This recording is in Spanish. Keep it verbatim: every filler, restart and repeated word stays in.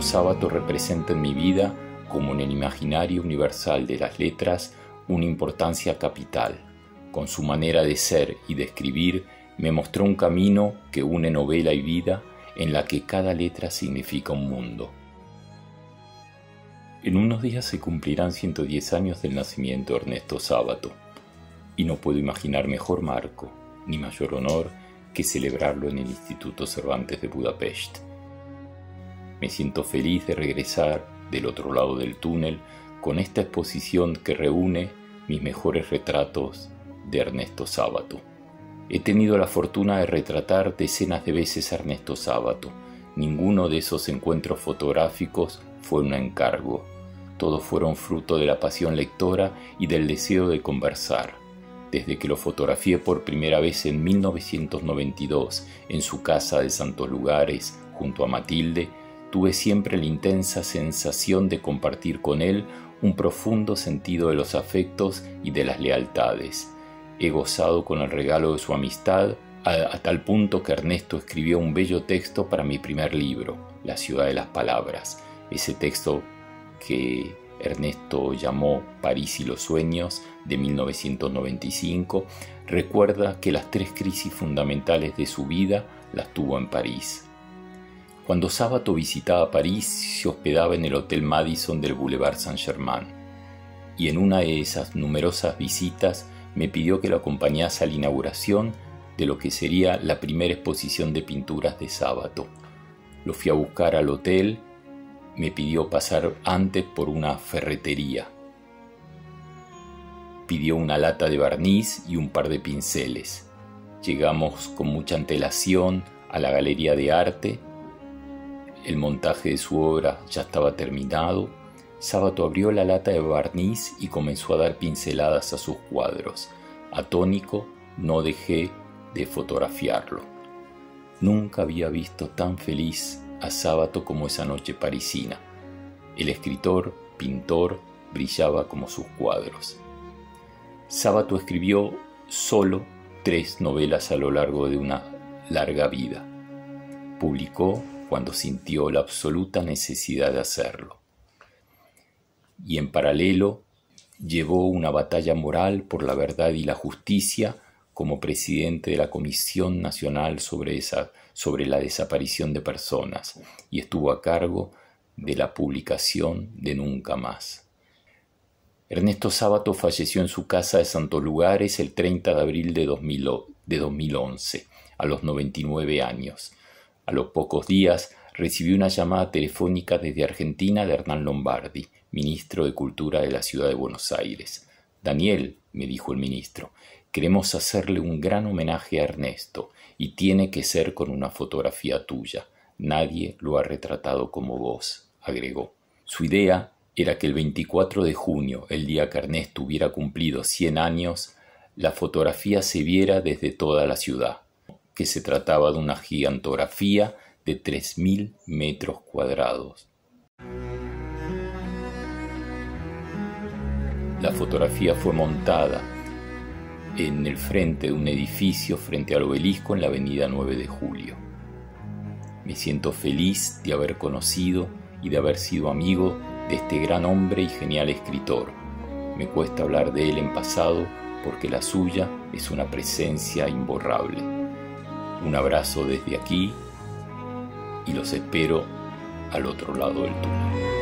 Sábato representa en mi vida, como en el imaginario universal de las letras, una importancia capital. Con su manera de ser y de escribir, me mostró un camino que une novela y vida, en la que cada letra significa un mundo. En unos días se cumplirán ciento diez años del nacimiento de Ernesto Sábato, y no puedo imaginar mejor marco, ni mayor honor, que celebrarlo en el Instituto Cervantes de Budapest. Me siento feliz de regresar del otro lado del túnel con esta exposición que reúne mis mejores retratos de Ernesto Sábato. He tenido la fortuna de retratar decenas de veces a Ernesto Sábato. Ninguno de esos encuentros fotográficos fue un encargo. Todos fueron fruto de la pasión lectora y del deseo de conversar. Desde que lo fotografié por primera vez en mil novecientos noventa y dos en su casa de Santos Lugares, junto a Matilde, tuve siempre la intensa sensación de compartir con él un profundo sentido de los afectos y de las lealtades. He gozado con el regalo de su amistad a, a tal punto que Ernesto escribió un bello texto para mi primer libro, La ciudad de las palabras. Ese texto que Ernesto llamó París y los sueños, de mil novecientos noventa y cinco, recuerda que las tres crisis fundamentales de su vida las tuvo en París. Cuando Sábato visitaba París, se hospedaba en el Hotel Madison del Boulevard Saint-Germain, y en una de esas numerosas visitas me pidió que lo acompañase a la inauguración de lo que sería la primera exposición de pinturas de Sábato. Lo fui a buscar al hotel. Me pidió pasar antes por una ferretería. Pidió una lata de barniz y un par de pinceles. Llegamos con mucha antelación a la galería de arte. El montaje de su obra ya estaba terminado. Sábato abrió la lata de barniz y comenzó a dar pinceladas a sus cuadros. Atónico, no dejé de fotografiarlo. Nunca había visto tan feliz a Sábato como esa noche parisina. El escritor, pintor, brillaba como sus cuadros. Sábato escribió solo tres novelas a lo largo de una larga vida. Publicó cuando sintió la absoluta necesidad de hacerlo. Y en paralelo llevó una batalla moral por la verdad y la justicia como presidente de la Comisión Nacional sobre, esa, sobre la desaparición de personas, y estuvo a cargo de la publicación de Nunca Más. Ernesto Sábato falleció en su casa de Santos Lugares el treinta de abril de, dos mil once, a los noventa y nueve años. A los pocos días recibió una llamada telefónica desde Argentina de Hernán Lombardi, ministro de Cultura de la ciudad de Buenos Aires. «Daniel», me dijo el ministro, «queremos hacerle un gran homenaje a Ernesto y tiene que ser con una fotografía tuya. Nadie lo ha retratado como vos», agregó. Su idea era que el veinticuatro de junio, el día que Ernesto hubiera cumplido cien años, la fotografía se viera desde toda la ciudad, que se trataba de una gigantografía de tres mil metros cuadrados. La fotografía fue montada en el frente de un edificio frente al obelisco en la avenida nueve de julio. Me siento feliz de haber conocido y de haber sido amigo de este gran hombre y genial escritor. Me cuesta hablar de él en pasado porque la suya es una presencia imborrable. Un abrazo desde aquí y los espero al otro lado del túnel.